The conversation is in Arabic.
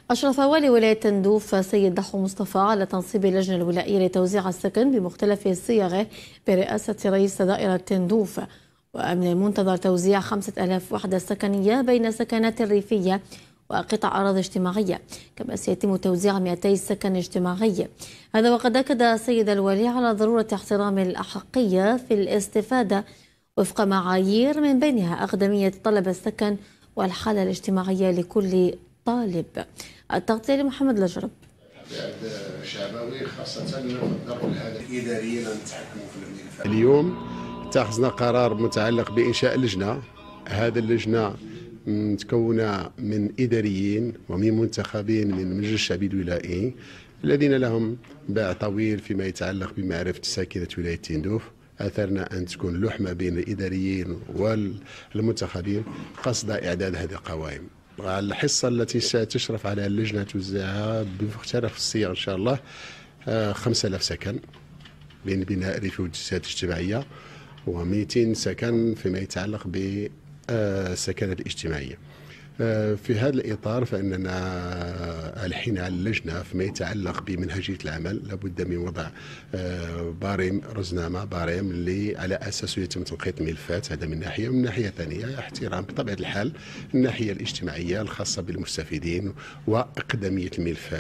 أشرف والي ولاية تندوف سيد ضحو مصطفى على تنصيب اللجنة الولائية لتوزيع السكن بمختلف صيغه برئاسة رئيس دائرة تندوف. ومن المنتظر توزيع 5000 وحدة سكنية بين سكنات ريفية وقطع أراضي اجتماعية، كما سيتم توزيع 200 سكن اجتماعي. هذا وقد أكد السيد الولي على ضرورة احترام الأحقية في الاستفادة وفق معايير من بينها أقدمية طلب السكن والحالة الاجتماعية لكل طالب. التغطية لمحمد لجرب. شعبوي خاصة في الظرف هذا إداريا نتحكموا في الملف. اليوم اتخذنا قرار متعلق بإنشاء لجنة. هذه اللجنة متكونة من إداريين ومن منتخبين من المجلس الشعبي الولائي الذين لهم باع طويل فيما يتعلق بمعرفة ساكنة ولاية تندوف. أثرنا أن تكون لحمة بين الإداريين والمنتخبين قصد إعداد هذه القوائم. الحصة التي ستشرف على اللجنة توزعها بمختلف الصيغ إن شاء الله 5000 سكن بين بناء ريفي والجنسيات الاجتماعية و200 سكن فيما يتعلق بالسكنات الاجتماعية. في هذا الإطار فإننا الحين على اللجنة فيما يتعلق بمنهجية العمل لابد من وضع باريم رزنامة باريم اللي على أساسه يتم تنقيط الملفات. هذا من ناحية، ومن ناحية ثانية احترام بطبيعة الحال الناحية الاجتماعية الخاصة بالمستفيدين وأقدمية الملفات.